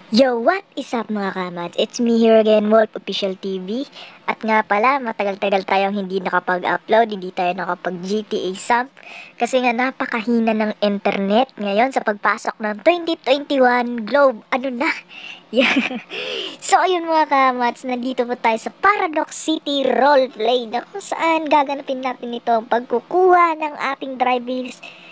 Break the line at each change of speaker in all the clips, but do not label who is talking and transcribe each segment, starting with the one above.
Yo, what is up mga kamats? It's me here again, Wolf Official TV. At nga pala, matagal-tagal tayong hindi nakapag-upload, hindi tayo nakapag-GTA Samp. Kasi nga napakahina ng internet ngayon sa pagpasok ng 2021 Globe. Ano na? Yeah. So ayun mga kamats, nandito po tayo sa Paradox City Roleplay na kung saan gaganapin natin ito ang pagkukuha ng ating driving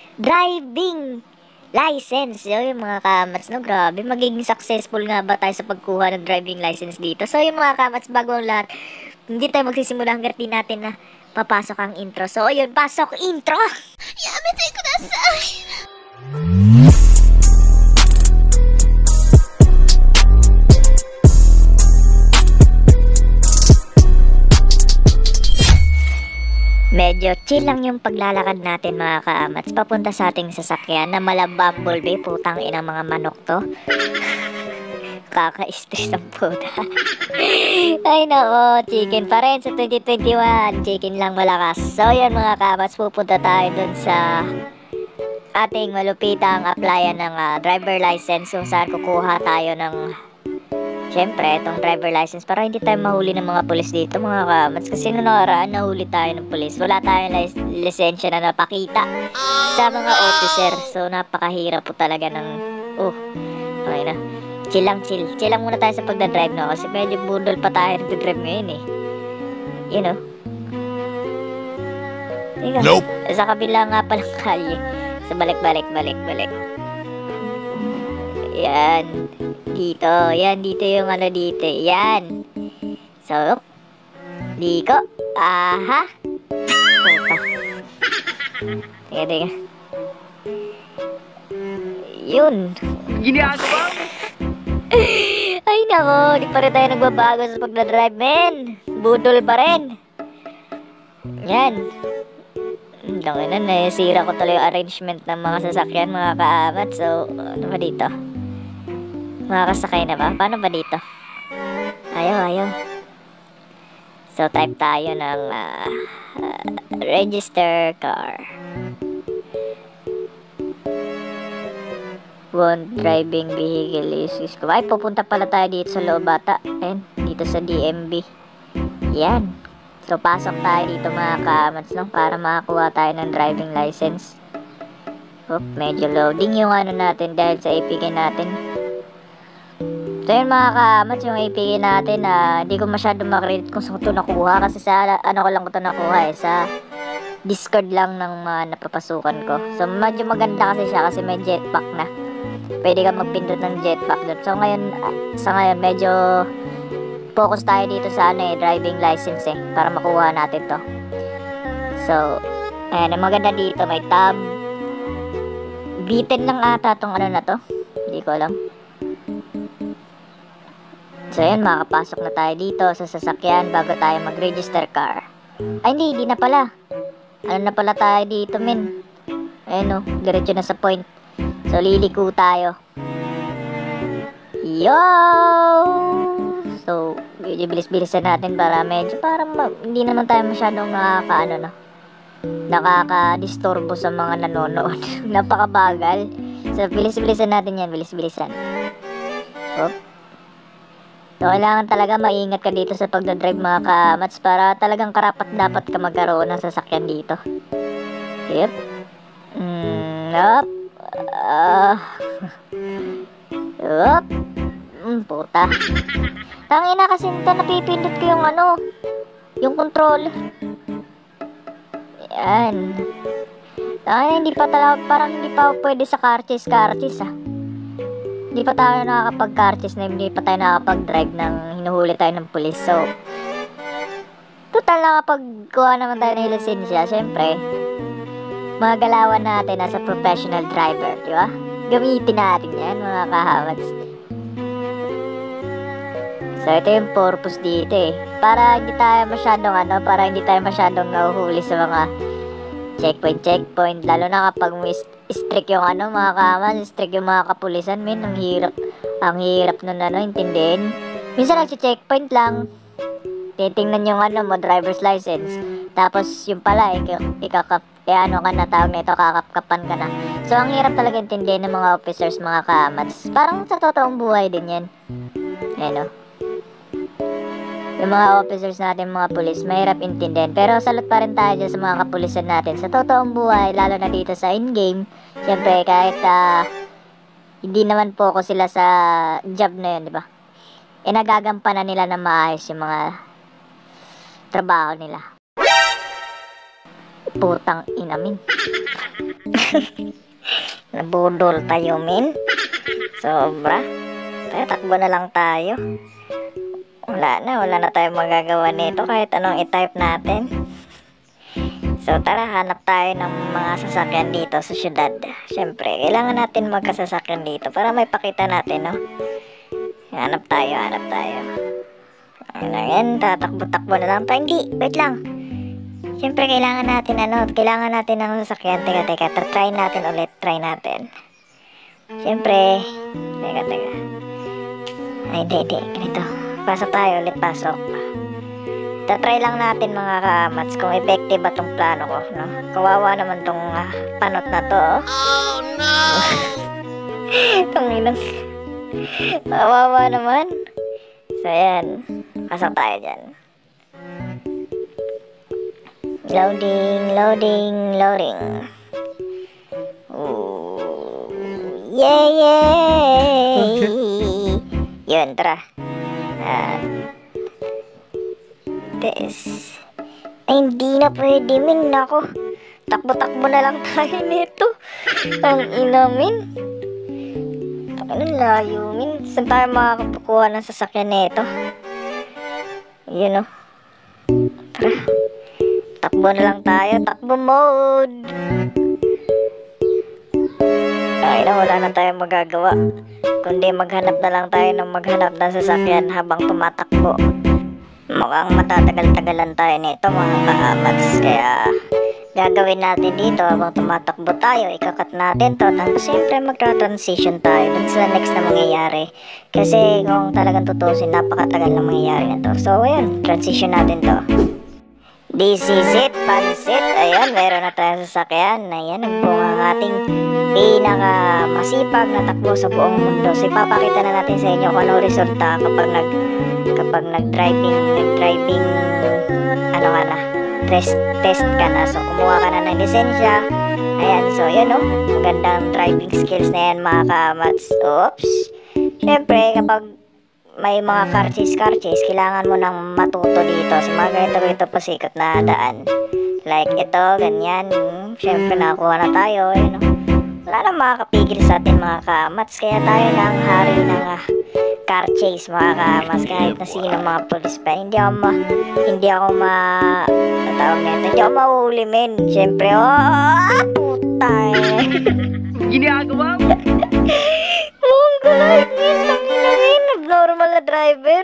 license. So, yung mga kamats, no, grabe, magiging successful nga ba tayo sa pagkuha ng driving license dito? So, yung mga kamats, bago ang lahat, hindi tayo magsisimula hanggang di natin na papasok ang intro. So, ayun, pasok intro! Yamete kudasai! Medyo chill lang yung paglalakad natin mga kaamats papunta sa ating sasakyan na mala Bumblebee, putang inang mga manok to. Kaka-stress ng puta. Ay nako, chicken pa rin sa 2021. Chicken lang malakas. So yan mga kaamats, pupunta tayo dun sa ating malupitang applyan ng driver license kung saan kukuha tayo ng siyempre, itong driver license para hindi tayo mahuli ng mga pulis dito mga kamats. Kasi noong nakaraan, nahuli tayo ng pulis. Wala tayong lisensya na napakita sa mga officer. So, napakahirap po talaga ng... okay na. Chill lang, chill. Chill lang muna tayo sa pagdadrive, no? Kasi medyo budol pa tayo nagdadrive ngayon, eh. You know? Ika, nope. Sa kabila nga palang kalye. So, balik. Yan. Dito. Yan, dito yung ano dito. Yan. So, diko. Aha. Puta. Teka. Yun.
Ginagawa?
Ay nako, di pa rin tayo nagbabago sa pagdadrive, men. Budol pa rin. Yan. Dangin na, nasira ko tuloy yung arrangement ng mga sasakyan, mga kaamat. So, ano ba dito? Makakasakay na ba? Paano ba dito? Ayaw. So, type tayo ng register car. Want driving vehicle is ay, pupunta pala tayo dito sa loob bata. Ayan, dito sa DMV. Yan. So, pasok tayo dito mga kamats lang para makakuha tayo ng driving license. Medyo loading yung ano natin dahil sa APK natin. So yun mga kamats, yung APK natin hindi ko masyado makredit kung saan ito nakuha kasi sa ano ko lang ito nakuha sa Discord lang ng mga napapasukan ko. So medyo maganda kasi siya kasi may jetpack na. Pwede ka magpindot ng jetpack doon. So ngayon, sa ngayon medyo focus tayo dito sa driving license para makuha natin to. So, ayan, ang maganda dito may tab. B10 lang ata tong ano na to. Hindi ko alam. So yun, makapasok na tayo dito sa sasakyan bago tayo mag-register car. Ay hindi na pala. Ano na pala tayo dito, men? Ayun diretso na sa point. So liliko tayo. Yo! So, medyo bilis-bilisan natin para medyo hindi naman tayo masyadong nakaka-disturbo sa mga nanonood. Napakabagal. So bilis-bilisan natin yan, bilis-bilisan. So, kailangan talaga maingat ka dito sa pagdadrive mga kamats para talagang karapat dapat ka magkaroon ng sasakyan dito. Yep. Puta. Tangina kasi napipindot ko yung yung control. Yan. Tangina, hindi pa talaga, parang hindi pa pwede sa car chase Hindi pa tayo nakakapag-car-chase na hindi pa tayo nakakapag-drive ng hinuhuli tayo ng pulis. So, total nakapagkuha naman tayo ng lisensya. Siyempre, mga galawan natin nasa professional driver, di ba? Gamitin natin yan, mga kahamats. So, ito yung purpose dito para hindi tayo masyadong nahuhuli sa mga checkpoint, lalo na kapag strict yung mga kaman, strict yung mga kapulisan, men, ang hirap nun intindihin. Minsan nagche-checkpoint lang, titingnan yung mo, driver's license, tapos yung pala, ano ka na, tawag nito, kakapkapan ka na. So ang hirap talaga intindihin ng mga officers, mga kamats. Parang sa totoong buhay din yan. Ayan o. Yung mga officers natin, mga pulis, mahirap intindihin. Pero salute pa rin tayo dyan sa mga kapulisan natin. Sa totoong buhay, lalo na dito sa in-game, syempre kahit hindi naman po ako sila sa job na yun, di ba? Nagagampanan nila na maayos yung mga trabaho nila. Putang inamin. Nabudol tayo, min. Sobra. Takbo na lang tayo. Wala na tayong magagawa nito kahit anong i-type natin. So tara, hanap tayo ng mga sasakyan dito sa syudad. Siyempre, kailangan natin magkasasakyan dito para may pakita natin, no? Hanap tayo. Ayan, tatakbo-takbo na lang tayo. Hindi, wait lang. Siyempre, kailangan natin ng sasakyan. Teka, try natin ulit. Siyempre, teka. Ay, hindi, ganito. Pasok tayo ulit, pasok. Tatry lang natin, mga kamats, kung effective ba tong plano ko, no? Kawawa naman tong panot na to. Oh, no! Itong inang. Kawawa naman. So, ayan. Pasok tayo dyan. Loading. Ooh. Yay! Yun, tara. This. Ay, hindi na pwede, min. Nako. Takbo-takbo na lang tayo nito. Ang inamin. Anong layo, min. Saan tayo makakakuha ng sasakyan nito? Yun, o. Tara. Takbo na lang tayo. Takbo mode. Ay na, wala na tayong magagawa. Kundi maghanap na lang tayo ng sasakyan habang tumatakbo. Mukhang matatagal-tagalan tayo nito, mga kaamats. Kaya gagawin natin dito habang tumatakbo tayo, ikakat natin to. Tapos siyempre magtra-transition tayo dun sa next na mangyayari. Kasi kung talagang tutusin, napakatagal na mangyayari na to. So ayun, transition natin to. This is it, pansit. Ayan, meron na tayong sasakyan. Ayan, ang ang ating pinakamasipag na takbo sa buong mundo. So ipapakita na natin sa inyo kung ano resulta kapag nag-driving test ka na. So kumuha ka na ng lisensya. Ayan, so yan o, magandang driving skills na yan, mga kamats. Oops. Siyempre, kapag may mga car chase, kailangan mo nang matuto dito sa mga ganito pasikat na daan. Like ito, ganyan. Siyempre, nakakuha na tayo. Ayan o. Wala nang makakapigil sa atin, mga kamats. Kaya tayo ng hari ng car chase, mga kamats. Kahit na sino mga police pa. Hindi ako mahuli, men. Siyempre, putay.
Ginagawa mo?
Mongoloid, normal na driver.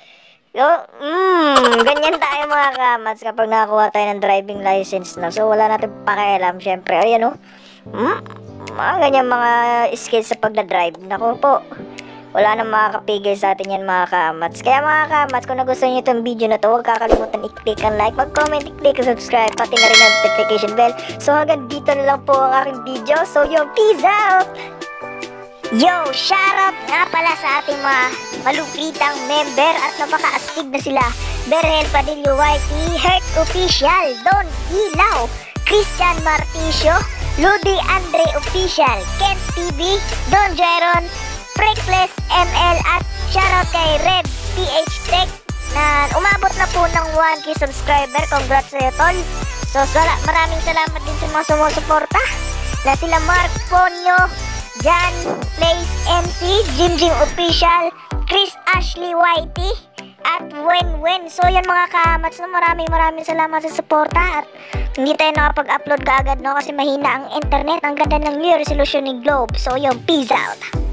Ganyan tayo, mga kamats, kapag nakakuha tayo ng driving license na. So wala natin pakialam, syempre. Ayan o, mga ganyan mga skills sa pagdadrive. Naku po, wala nang makakapigil sa atin yan, mga kamats. Kaya, mga kamats, kung nagustuhan nyo itong video na to, huwag kakalimutan i-click ang like, mag-comment, i-click ang subscribe, pati na rin ang notification bell. So hanggang dito na lang po ang aking video. So yo, peace out! Yo, shoutout nga pala sa ating mga malupitang member at napaka-astig na sila. Berhel Padillo YT, Heart Official, Don Ilaw, Christian Marticio, Ludi Andre Official, Kent TV, Don Jeron, Freakless ML at shoutout kay Red PH Tech na umabot na po ng 1K subscriber. Congrats sa'yo, tol. So maraming salamat din sa mga sumusuporta na sila Mark Ponyo, Jan Plays MC, Jim Official, Chris Ashley YT, at Wen. So yan, mga kamats, no, maraming salamat sa suporta. At hindi tayo nakapag-upload kaagad, no, kasi mahina ang internet. Ang ganda ng new resolution ni Globe. So yun, peace out.